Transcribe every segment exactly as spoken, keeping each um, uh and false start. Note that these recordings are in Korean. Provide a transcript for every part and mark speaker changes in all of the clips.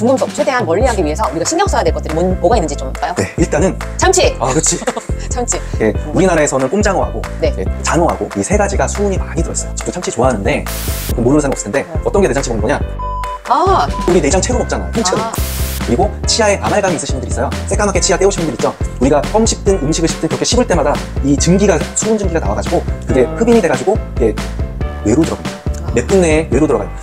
Speaker 1: 중금속 최대한 멀리하기 위해서 우리가 신경 써야 될 것들이 뭐, 뭐가 있는지 좀 볼까요?
Speaker 2: 네, 일단은
Speaker 1: 참치!
Speaker 2: 아, 그렇지.
Speaker 1: 참치.
Speaker 2: 예, 우리나라에서는 꼼장어하고
Speaker 1: 네.
Speaker 2: 예, 장어하고 이 세 가지가 수은이 많이 들어있어요. 저도 참치 좋아하는데 모르는 사람 없을 텐데 어떤 게 내장치 먹는 거냐?
Speaker 1: 아,
Speaker 2: 우리 내장 채로 먹잖아, 통째로.
Speaker 1: 아.
Speaker 2: 그리고 치아에 아말감이 있으신 분들 있어요. 새까맣게 치아 떼우신 분들 있죠. 우리가 껌 씹든 음식을 씹든 그렇게 씹을 때마다 이 증기가, 수은 증기가 나와가지고 그게
Speaker 1: 음.
Speaker 2: 흡인이 돼가지고 이게 뇌로 들어갑니다.
Speaker 1: 아.
Speaker 2: 몇 분 내에 뇌로 들어가요.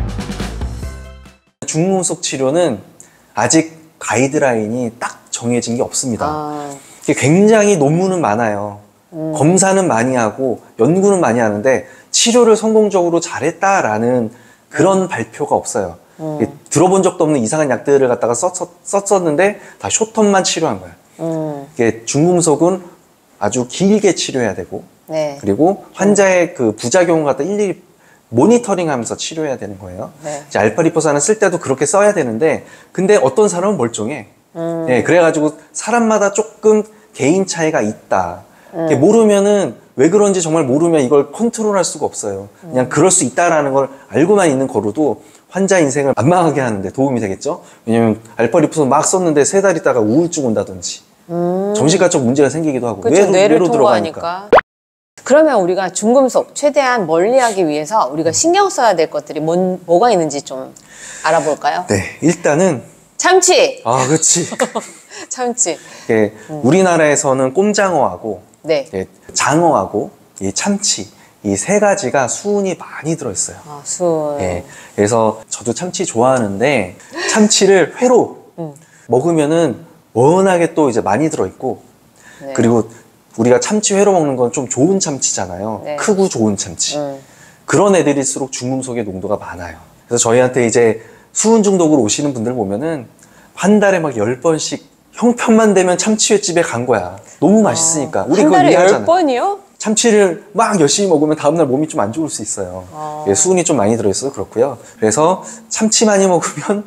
Speaker 2: 중금속 치료는 아직 가이드라인이 딱 정해진 게 없습니다.
Speaker 1: 아.
Speaker 2: 이게 굉장히 논문은 많아요.
Speaker 1: 음.
Speaker 2: 검사는 많이 하고 연구는 많이 하는데 치료를 성공적으로 잘했다라는 그런 음. 발표가 없어요. 음. 들어본 적도 없는 이상한 약들을 갖다가 썼, 썼었는데 다 쇼텀만 치료한 거야. 음. 이게 중금속은 아주 길게 치료해야 되고
Speaker 1: 네.
Speaker 2: 그리고 환자의 그 부작용을 갖다 일일이 모니터링하면서 치료해야 되는 거예요.
Speaker 1: 네.
Speaker 2: 이제 알파리포산을 쓸 때도 그렇게 써야 되는데 근데 어떤 사람은 멀쩡해.
Speaker 1: 음.
Speaker 2: 네, 그래가지고 사람마다 조금 개인 차이가 있다.
Speaker 1: 음.
Speaker 2: 모르면은 왜 그런지 정말 모르면 이걸 컨트롤할 수가 없어요. 그냥 그럴 수 있다라는 걸 알고만 있는 거로도 환자 인생을 만만하게 하는데 도움이 되겠죠. 왜냐면 알파리포산 막 썼는데 세 달 있다가 우울증 온다든지 음. 정신과적 문제가 생기기도 하고
Speaker 1: 그쵸,
Speaker 2: 뇌로,
Speaker 1: 뇌를
Speaker 2: 뇌로
Speaker 1: 통과하니까. 들어가니까. 그러면 우리가 중금속 최대한 멀리하기 위해서 우리가 신경 써야 될 것들이 뭔, 뭐가 있는지 좀 알아볼까요?
Speaker 2: 네, 일단은
Speaker 1: 참치!
Speaker 2: 아, 그렇지.
Speaker 1: 참치.
Speaker 2: 예,
Speaker 1: 음.
Speaker 2: 우리나라에서는 꼼장어하고
Speaker 1: 네.
Speaker 2: 예, 장어하고 이 참치 이 세 가지가 수은이 많이 들어있어요.
Speaker 1: 아, 수은.
Speaker 2: 예, 그래서 저도 참치 좋아하는데 참치를 회로 음. 먹으면은 워낙에 또 이제 많이 들어있고 네. 그리고 우리가 참치 회로 먹는 건 좀 좋은 참치잖아요. 네. 크고 좋은 참치. 음. 그런 애들일수록 중금속의 농도가 많아요. 그래서 저희한테 이제 수은 중독으로 오시는 분들 보면은 한 달에 막 열 번씩 형편만 되면 참치회집에 간 거야. 너무 맛있으니까.
Speaker 1: 아,
Speaker 2: 우리
Speaker 1: 한
Speaker 2: 그거
Speaker 1: 달에
Speaker 2: 이해하잖아.
Speaker 1: 열 번이요?
Speaker 2: 참치를 막 열심히 먹으면 다음날 몸이 좀 안 좋을 수 있어요. 아. 예, 수은이 좀 많이 들어있어서 그렇고요. 그래서 참치 많이 먹으면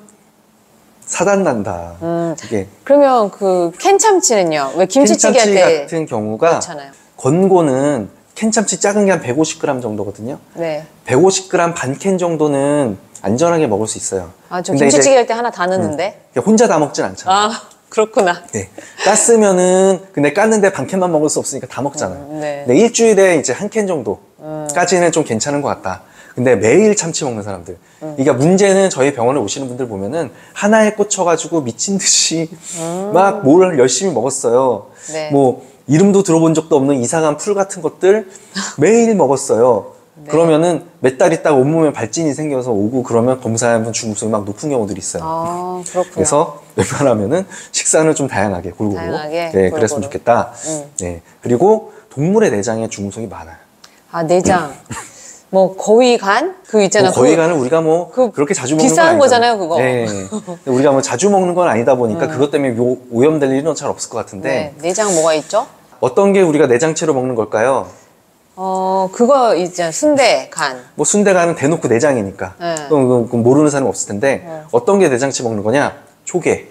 Speaker 2: 사단 난다. 음. 이게
Speaker 1: 그러면 그 캔참치는요? 왜 김치찌개 할 때
Speaker 2: 캔참치 같은 경우가
Speaker 1: 그렇잖아요.
Speaker 2: 건고는 캔참치 작은 게 한 백오십 그램 정도거든요. 네. 백오십 그램 반 캔 정도는 안전하게 먹을 수 있어요.
Speaker 1: 아, 저 김치찌개 할 때 하나 다 넣는데?
Speaker 2: 음, 혼자 다 먹진 않잖아요.
Speaker 1: 아, 그렇구나.
Speaker 2: 네. 깠으면은, 근데 깠는데 반 캔만 먹을 수 없으니까 다 먹잖아요.
Speaker 1: 음, 네.
Speaker 2: 근데 일주일에 이제 한 캔 정도까지는 음. 좀 괜찮은 것 같다. 근데 매일 참치 먹는 사람들. 음. 그러니까 문제는 저희 병원에 오시는 분들 보면은 하나에 꽂혀가지고 미친 듯이 음. 막 뭘 열심히 먹었어요. 네. 뭐, 이름도 들어본 적도 없는 이상한 풀 같은 것들 매일 먹었어요. 네. 그러면은 몇 달 있다가 온몸에 발진이 생겨서 오고 그러면 검사하면 중금속이 막 높은 경우들이 있어요.
Speaker 1: 아, 그렇구나.
Speaker 2: 그래서 웬만하면은 식사는 좀 다양하게 골고루.
Speaker 1: 다양하게,
Speaker 2: 네,
Speaker 1: 골고루.
Speaker 2: 그랬으면 좋겠다. 음. 네. 그리고 동물의 내장에 중금속이 많아요.
Speaker 1: 아, 내장. 뭐 거위 간? 그 있잖아.
Speaker 2: 뭐 거위 간은 우리가 뭐 그 그렇게 자주 먹는 건
Speaker 1: 비싼 거잖아요, 그거.
Speaker 2: 네. 우리가 뭐 자주 먹는 건 아니다 보니까 음. 그것 때문에 요, 오염될 일은 잘 없을 것 같은데.
Speaker 1: 네. 내장 뭐가 있죠?
Speaker 2: 어떤 게 우리가 내장채로 먹는 걸까요?
Speaker 1: 어, 그거 있잖아. 순대 간.
Speaker 2: 뭐 순대 간은 대놓고 내장이니까. 네. 그럼, 그럼 모르는 사람은 없을 텐데 네. 어떤 게 내장채 먹는 거냐? 조개.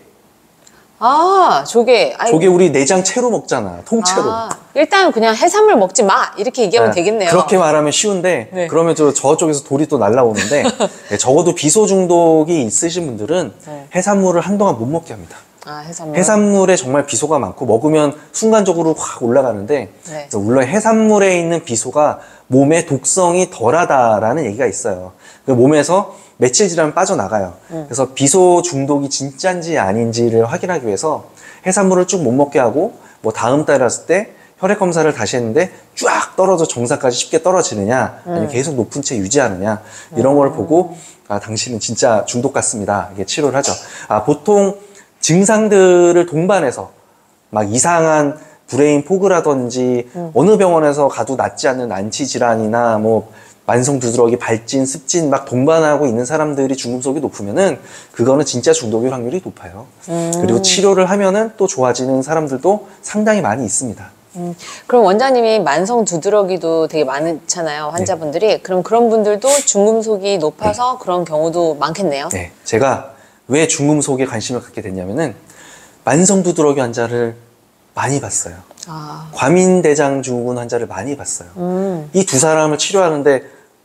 Speaker 1: 아, 조개.
Speaker 2: 아이고. 조개 우리 내장채로 먹잖아. 통째로.
Speaker 1: 아, 일단 그냥 해산물 먹지 마. 이렇게 얘기하면 아, 되겠네요.
Speaker 2: 그렇게 말하면 쉬운데 네. 그러면 저, 저쪽에서 돌이 또 날라오는데 네, 적어도 비소 중독이 있으신 분들은 네. 해산물을 한동안 못 먹게 합니다.
Speaker 1: 아, 해산물.
Speaker 2: 해산물에 정말 비소가 많고 먹으면 순간적으로 확 올라가는데 네. 물론 해산물에 있는 비소가 몸의 독성이 덜하다라는 얘기가 있어요. 몸에서 며칠 지나면 빠져나가요. 음. 그래서 비소 중독이 진짜인지 아닌지를 확인하기 위해서 해산물을 쭉 못 먹게 하고 뭐 다음 달에 왔을 때 혈액 검사를 다시 했는데 쫙 떨어져 정상까지 쉽게 떨어지느냐 아니면 음. 계속 높은 채 유지하느냐 이런 음. 걸 보고 아, 당신은 진짜 중독 같습니다. 이게 치료를 하죠. 아, 보통 증상들을 동반해서 막 이상한 브레인 포그라든지 음. 어느 병원에서 가도 낫지 않는 안치 질환이나 뭐 만성 두드러기, 발진, 습진 막 동반하고 있는 사람들이 중금속이 높으면은 그거는 진짜 중독일 확률이 높아요. 음. 그리고 치료를 하면은 또 좋아지는 사람들도 상당히 많이 있습니다.
Speaker 1: 음. 그럼 원장님이 만성 두드러기도 되게 많잖아요, 환자분들이. 네. 그럼 그런 분들도 중금속이 높아서 네. 그런 경우도 많겠네요.
Speaker 2: 네, 제가 왜 중금속에 관심을 갖게 됐냐면은 만성 두드러기 환자를 많이 봤어요. 아. 과민대장 증후군 환자를 많이 봤어요. 음. 이 두 사람을 치료하는데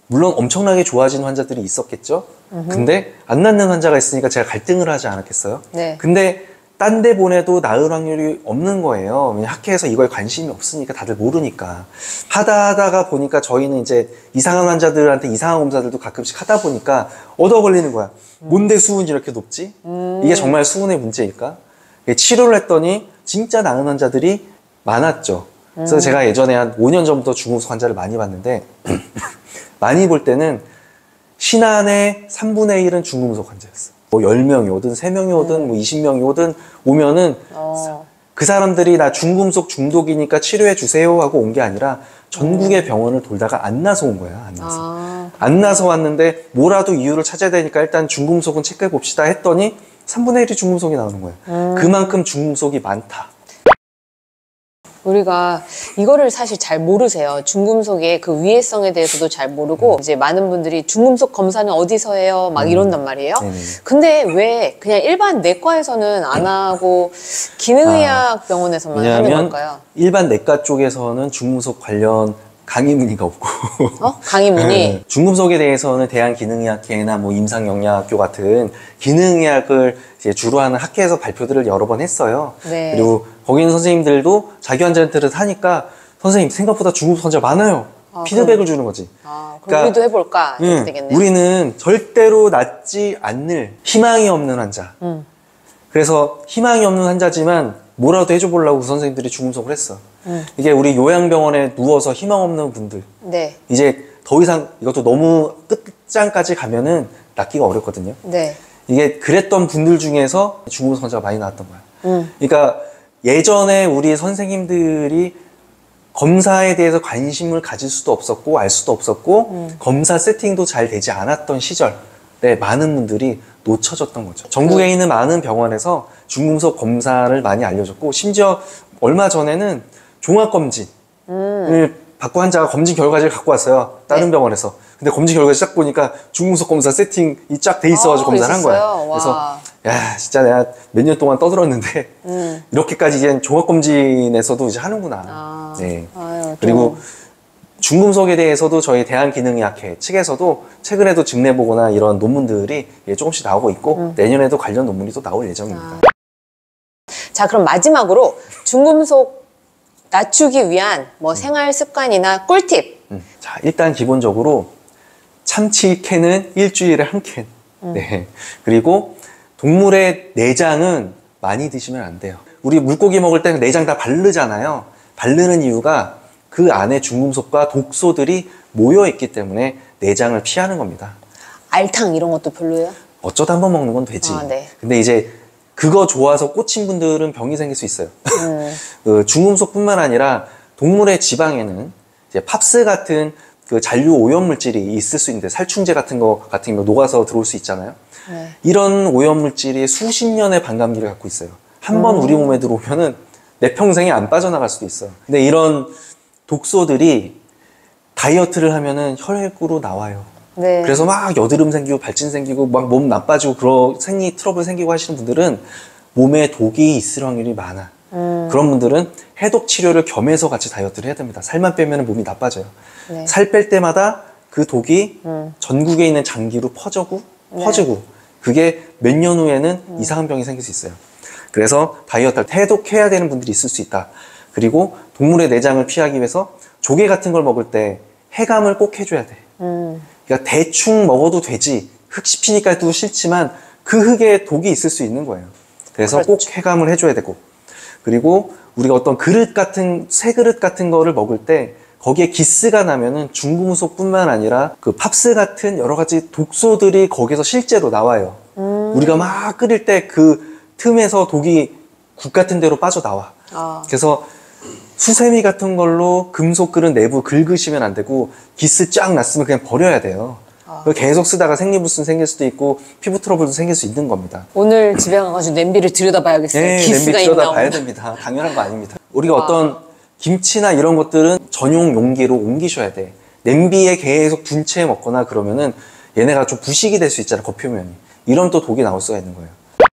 Speaker 2: 물론 엄청나게 좋아진 환자들이 있었겠죠. 음흠. 근데 안 낫는 환자가 있으니까 제가 갈등을 하지 않았겠어요?
Speaker 1: 네.
Speaker 2: 근데 딴 데 보내도 나을 확률이 없는 거예요. 왜냐면 학회에서 이거에 관심이 없으니까 다들 모르니까. 하다 하다가 보니까 저희는 이제 이상한 환자들한테 이상한 검사들도 가끔씩 하다 보니까 얻어 걸리는 거야. 음. 뭔데 수은이 이렇게 높지? 음. 이게 정말 수은의 문제일까? 치료를 했더니 진짜 나은 환자들이 많았죠. 그래서 음. 제가 예전에 한 오 년 전부터 중금속 환자를 많이 봤는데 많이 볼 때는 신안의 삼분의 일은 중금속 환자였어. 뭐 열 명이 오든 세 명이 오든 음. 뭐 이십 명이 오든 오면은 어. 그 사람들이 나 중금속 중독이니까 치료해 주세요 하고 온 게 아니라 전국의 음. 병원을 돌다가 안 나서 온 거야. 안 나서. 아. 안 나서 왔는데 뭐라도 이유를 찾아야 되니까 일단 중금속은 체크해 봅시다 했더니 삼분의 일이 중금속이 나오는 거야. 음. 그만큼 중금속이 많다.
Speaker 1: 우리가 이거를 사실 잘 모르세요. 중금속의 그 위해성에 대해서도 잘 모르고 음. 이제 많은 분들이 중금속 검사는 어디서 해요? 막 음. 이런단 말이에요. 네네. 근데 왜 그냥 일반 내과에서는 안 하고 기능의학 아, 병원에서만 하는 걸까요?
Speaker 2: 일반 내과 쪽에서는 중금속 관련 강의 문의가 없고
Speaker 1: 어? 강의 문의?
Speaker 2: 중금속에 대해서는 대한기능의학회나 뭐 임상영양학교 같은 기능의학을 이제 주로 하는 학회에서 발표들을 여러 번 했어요. 네. 그리고 거기 있는 선생님들도 자기 환자들을 하니까 선생님 생각보다 중금속 환자 많아요. 아, 피드백을 그럼, 주는 거지.
Speaker 1: 아, 그럼 그러니까, 우리도 해볼까? 이렇게
Speaker 2: 응,
Speaker 1: 되겠네요.
Speaker 2: 우리는 절대로 낫지 않을 희망이 없는 환자. 음. 그래서 희망이 없는 환자지만 뭐라도 해줘보려고 선생님들이 중금속을 했어. 음. 이게 우리 요양병원에 누워서 희망 없는 분들. 네. 이제 더 이상 이것도 너무 끝장까지 가면은 낫기가 어렵거든요. 네. 이게 그랬던 분들 중에서 중금속 환자가 많이 나왔던 거야. 음. 그러니까 예전에 우리 선생님들이 검사에 대해서 관심을 가질 수도 없었고 알 수도 없었고 음. 검사 세팅도 잘 되지 않았던 시절에 많은 분들이 놓쳐졌던 거죠. 전국에 음. 있는 많은 병원에서 중금속 검사를 많이 알려줬고 심지어 얼마 전에는 종합검진을 음. 받고 환자가 검진 결과지를 갖고 왔어요. 다른 네. 병원에서. 근데 검진 결과 쫙 보니까 중금속 검사 세팅이 쫙 돼 있어가지고 아, 검사를 한 거야. 와. 그래서 야 진짜 내가 몇 년 동안 떠들었는데 음. 이렇게까지 이제 종합검진에서도 이제 하는구나. 아. 네. 아유, 그리고 중금속에 대해서도 저희 대한기능의학회 측에서도 최근에도 증례보고나 이런 논문들이 조금씩 나오고 있고 음. 내년에도 관련 논문이 또 나올 예정입니다. 아.
Speaker 1: 자 그럼 마지막으로 중금속 낮추기 위한 뭐 음. 생활 습관이나 꿀팁.
Speaker 2: 음. 자 일단 기본적으로 참치 캔은 일주일에 한 캔. 음. 네. 그리고 동물의 내장은 많이 드시면 안 돼요. 우리 물고기 먹을 때 내장 다 바르잖아요. 바르는 이유가 그 안에 중금속과 독소들이 모여 있기 때문에 내장을 피하는 겁니다.
Speaker 1: 알탕 이런 것도 별로예요?
Speaker 2: 어쩌다 한번 먹는 건 되지.
Speaker 1: 아, 네.
Speaker 2: 근데 이제 그거 좋아서 꽂힌 분들은 병이 생길 수 있어요. 음. 그 중금속뿐만 아니라 동물의 지방에는 이제 팝스 같은 그 잔류 오염 물질이 있을 수 있는데 살충제 같은 거 같은 거 녹아서 들어올 수 있잖아요. 네. 이런 오염 물질이 수십 년의 반감기를 갖고 있어요. 한 번 음. 우리 몸에 들어오면은 내 평생에 안 빠져나갈 수도 있어요. 근데 이런 독소들이 다이어트를 하면은 혈액으로 나와요. 네. 그래서 막 여드름 생기고 발진 생기고 막 몸 나빠지고 그런 생리 트러블 생기고 하시는 분들은 몸에 독이 있을 확률이 많아. 음. 그런 분들은 해독 치료를 겸해서 같이 다이어트를 해야 됩니다. 살만 빼면 몸이 나빠져요. 네. 살 뺄 때마다 그 독이 음. 전국에 있는 장기로 퍼지고 네. 퍼지고 그게 몇 년 후에는 음. 이상한 병이 생길 수 있어요. 그래서 다이어트를 해독해야 되는 분들이 있을 수 있다. 그리고 동물의 내장을 피하기 위해서 조개 같은 걸 먹을 때 해감을 꼭 해줘야 돼. 음. 그러니까 대충 먹어도 되지. 흙 씹히니까도 싫지만 그 흙에 독이 있을 수 있는 거예요. 그래서 그렇죠. 꼭 해감을 해줘야 되고. 그리고 우리가 어떤 그릇 같은 새 그릇 같은 거를 먹을 때 거기에 기스가 나면은 중금속뿐만 아니라 그 팝스 같은 여러 가지 독소들이 거기서 실제로 나와요. 음. 우리가 막 끓일 때 그 틈에서 독이 국 같은 데로 빠져나와. 아. 그래서 수세미 같은 걸로 금속 그릇 내부 긁으시면 안 되고 기스 쫙 났으면 그냥 버려야 돼요. 아. 계속 쓰다가 생리불순 생길 수도 있고 피부 트러블도 생길 수 있는 겁니다.
Speaker 1: 오늘 집에 가가지고 냄비를 들여다봐야겠어요.
Speaker 2: 네,
Speaker 1: 기스가
Speaker 2: 냄비 들여다봐야 됩니다. 당연한 거 아닙니다. 우리가 아. 어떤 김치나 이런 것들은 전용 용기로 옮기셔야 돼. 냄비에 계속 분채 먹거나 그러면은 얘네가 좀 부식이 될 수 있잖아요. 겉표면이. 이런 또 독이 나올 수가 있는 거예요.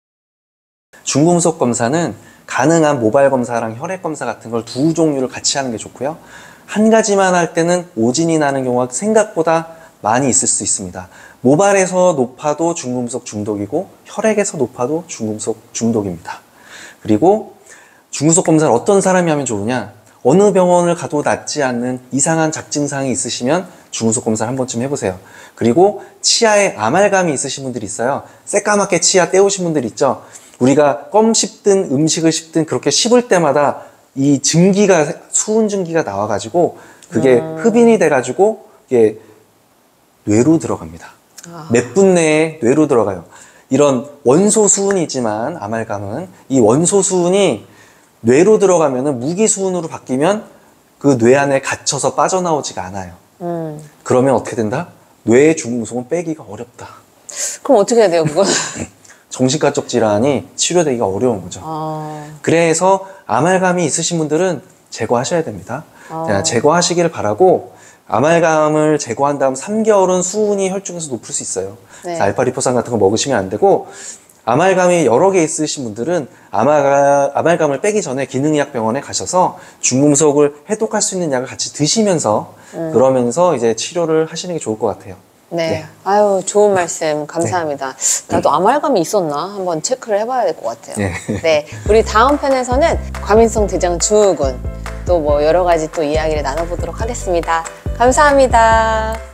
Speaker 2: 중금속 검사는 가능한 모발 검사랑 혈액 검사 같은 걸 두 종류를 같이 하는 게 좋고요. 한 가지만 할 때는 오진이 나는 경우가 생각보다 많이 있을 수 있습니다. 모발에서 높아도 중금속 중독이고 혈액에서 높아도 중금속 중독입니다. 그리고 중금속 검사를 어떤 사람이 하면 좋으냐? 어느 병원을 가도 낫지 않는 이상한 작증상이 있으시면 중금속 검사를 한 번쯤 해보세요. 그리고 치아에 아말감이 있으신 분들이 있어요. 새까맣게 치아 떼우신 분들 있죠? 우리가 껌 씹든 음식을 씹든 그렇게 씹을 때마다 이 증기가, 수은 증기가 나와가지고 그게
Speaker 1: 음.
Speaker 2: 흡인이 돼가지고 이게 뇌로 들어갑니다.
Speaker 1: 아.
Speaker 2: 몇 분 내에 뇌로 들어가요. 이런 원소 수은이지만 아말감은 이 원소 수은이 뇌로 들어가면은 무기 수은으로 바뀌면 그 뇌 안에 갇혀서 빠져나오지가 않아요.
Speaker 1: 음.
Speaker 2: 그러면 어떻게 된다? 뇌의 중금속은 빼기가 어렵다.
Speaker 1: 그럼 어떻게 해야 돼요, 그건?
Speaker 2: 정신과적 질환이 치료되기가 어려운 거죠.
Speaker 1: 아.
Speaker 2: 그래서 아말감이 있으신 분들은 제거하셔야 됩니다.
Speaker 1: 아.
Speaker 2: 제거하시기를 바라고, 아말감을 제거한 다음 삼 개월은 수은이 혈중에서 높을 수 있어요.
Speaker 1: 네.
Speaker 2: 그래서 알파리포산 같은 거 먹으시면 안 되고, 아말감이 여러 개 있으신 분들은 아말, 아말감을 빼기 전에 기능의학병원에 가셔서 중금속을 해독할 수 있는 약을 같이 드시면서
Speaker 1: 음.
Speaker 2: 그러면서 이제 치료를 하시는 게 좋을 것 같아요.
Speaker 1: 네.
Speaker 2: 네.
Speaker 1: 아유, 좋은 말씀 감사합니다. 나도 아말감이 있었나? 한번 체크를 해봐야 될 것 같아요.
Speaker 2: 네.
Speaker 1: 네. 우리 다음 편에서는 과민성 대장 증후군 또 뭐 여러 가지 또 이야기를 나눠보도록 하겠습니다. 감사합니다.